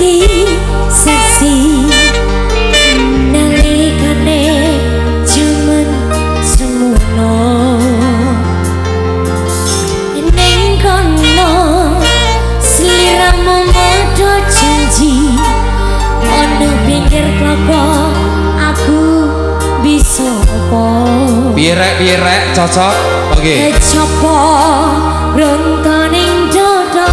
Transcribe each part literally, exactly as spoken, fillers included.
dadi saksi nalikane jaman semono ning kono sliramu padha janji ana pinggir kloko aku bisa apa pirek-pirek cocok oke coba rontoning dodo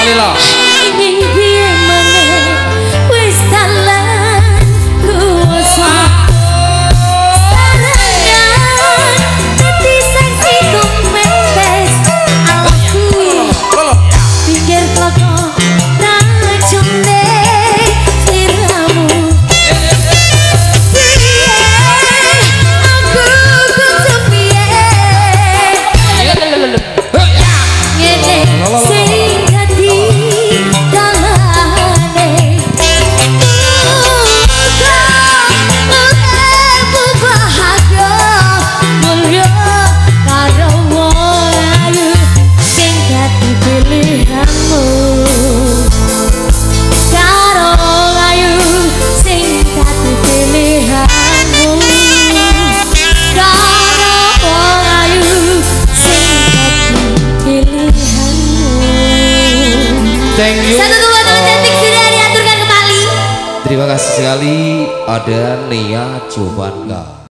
sekali loh. Ingin piye meneh wis dalan kuwasa. Sarangan dadi seksi kumpes aku. Pinggir toko racune sliramu. Piye aku kudu piye. Ngene sing dadi dalane. Muga-muga bahagia mulya karo wong ayu sing dadi pilihanmu. Karo wong ayu sing dadi pilihanmu. Karo wong ayu sing dadi pilihanmu. Thank you. Satu dua teman cantik sudah diaturkan kembali. Terima kasih sekali ada Nia Jovanda.